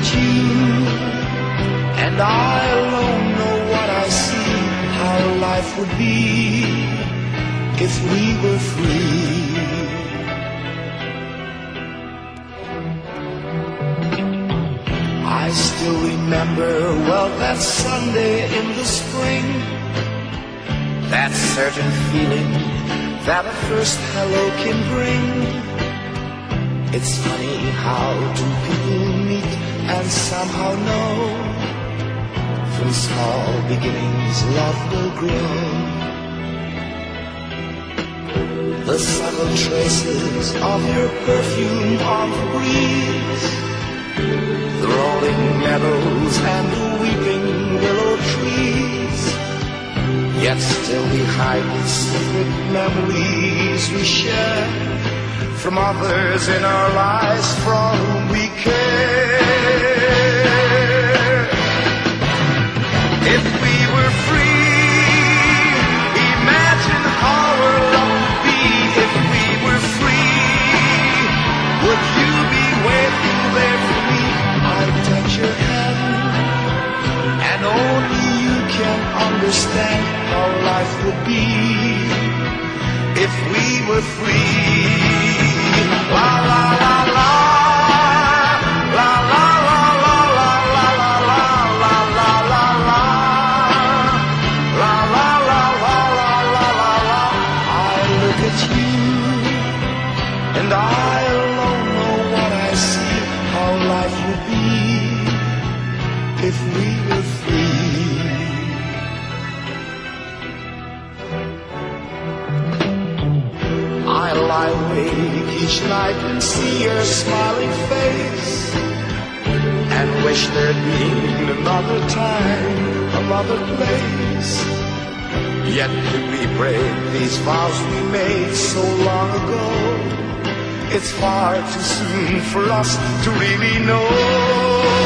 you, and I alone know what I see, how life would be if we were free. I still remember well that Sunday in the spring, that certain feeling that a first hello can bring. It's funny how two people meet and somehow know from small beginnings love will grow. The subtle traces of your perfume on the breeze, the rolling meadows and the weeping willow trees, yet still behind the secret memories we share from others in our lives from whom we care. If we were free, imagine how our love would be. If we were free, would you be waiting there for me? I'd touch your hand, and only you can understand how life would be if we were free. La la la la, la la la la la la la la la la la la, la la la la la la la. I look at you, and I alone know what I see, how life would be if we were free. I lie awake each night and see your smiling face, and wish there'd been another time, another place. Yet could we break these vows we made so long ago? It's far too soon for us to really know.